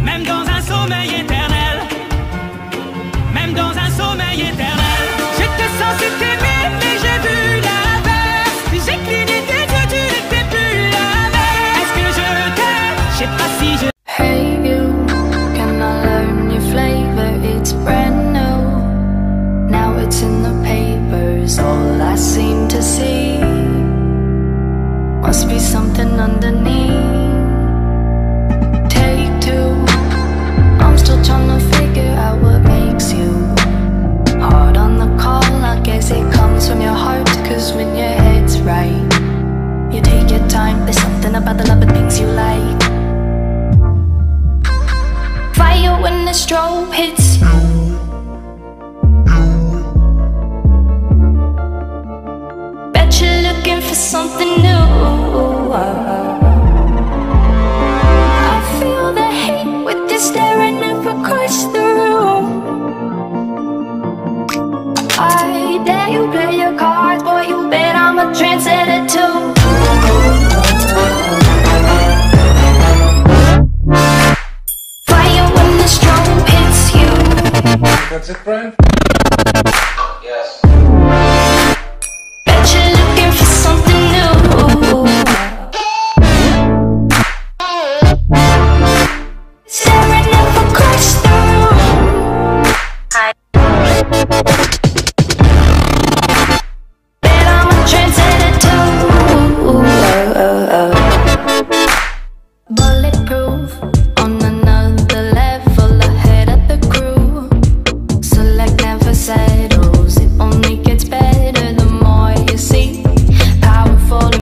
même dans un sommeil éternel, même dans un sommeil éternel. J'étais censé t'aimer, mais j'ai vu l'inverse. J'ai cligné tes yeux, tu n'étais plus la même. Est-ce que je t'aime? Je sais pas si je... Hey you, can I learn your flavor? It's brand new. Now it's in the papers, all I seem to see. Must be something underneath. Take two, I'm still trying to figure out what makes you hard on the call. I guess it comes from your heart, cause when your head's right, you take your time. There's something about the love and things you like. Fire when the strobe hits. Bet you're looking for something new. I feel the hate with you staring up across the room. I dare you play your cards, boy, you bet I'm a trendsetter too. Fire when the strobe hits you. That's it, Brian?